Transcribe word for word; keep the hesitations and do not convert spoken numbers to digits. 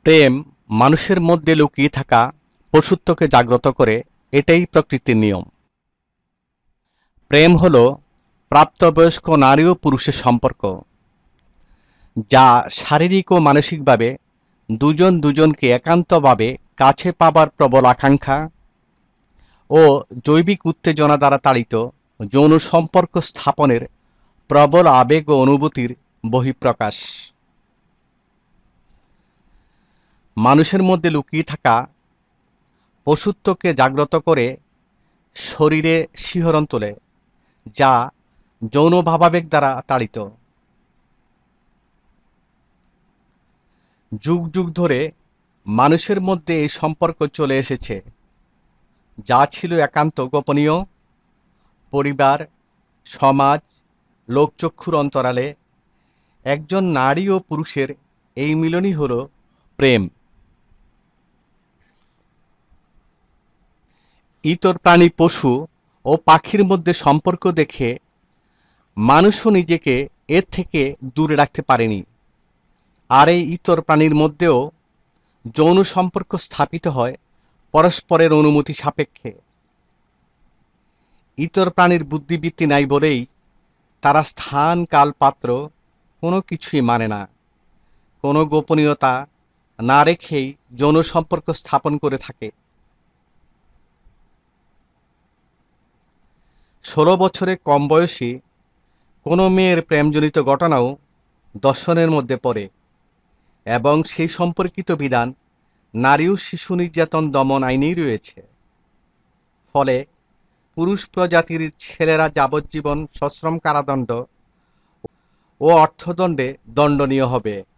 প্রেম মানুষের মধ্যে লুকিয়ে থাকা পশুত্বকে জাগ্রত করে, এটাই প্রকৃতির নিয়ম। প্রেম হল প্রাপ্তবয়স্ক নারী ও পুরুষের সম্পর্ক, যা শারীরিক ও মানসিকভাবে দুজন দুজনকে একান্তভাবে কাছে পাবার প্রবল আকাঙ্ক্ষা ও জৈবিক উত্তেজনা দ্বারা তাড়িত যৌন সম্পর্ক স্থাপনের প্রবল আবেগ ও অনুভূতির বহিঃপ্রকাশ। মানুষের মধ্যে লুকিয়ে থাকা পশুত্বকে জাগ্রত করে শরীরে শিহরণ তোলে, যা যৌন ভাবাবেগ দ্বারা তাড়িত। যুগ যুগ ধরে মানুষের মধ্যে এই সম্পর্ক চলে এসেছে, যা ছিল একান্ত গোপনীয়। পরিবার, সমাজ, লোকচক্ষুর অন্তরালে একজন নারী ও পুরুষের এই মিলনই হল প্রেম। ইতর প্রাণী, পশু ও পাখির মধ্যে সম্পর্ক দেখে মানুষও নিজেকে এর থেকে দূরে রাখতে পারেনি। আর এই ইতর প্রাণীর মধ্যেও যৌন সম্পর্ক স্থাপিত হয় পরস্পরের অনুমতি সাপেক্ষে। ইতর প্রাণীর বুদ্ধিবৃত্তি নাই বলেই তারা স্থান, কাল, পাত্র কোনো কিছুই মানে না, কোনো গোপনীয়তা না রেখেই যৌন সম্পর্ক স্থাপন করে থাকে। ষোলো বছরে কম বয়সী কোনো মেয়ের প্রেমজনিত ঘটনাও দর্শনের মধ্যে পড়ে, এবং সেই সম্পর্কিত বিধান নারী ও শিশু নির্যাতন দমন আইনেই রয়েছে। ফলে পুরুষ প্রজাতির ছেলেরা যাবজ্জীবন সশ্রম কারাদণ্ড ও অর্থদণ্ডে দণ্ডনীয় হবে।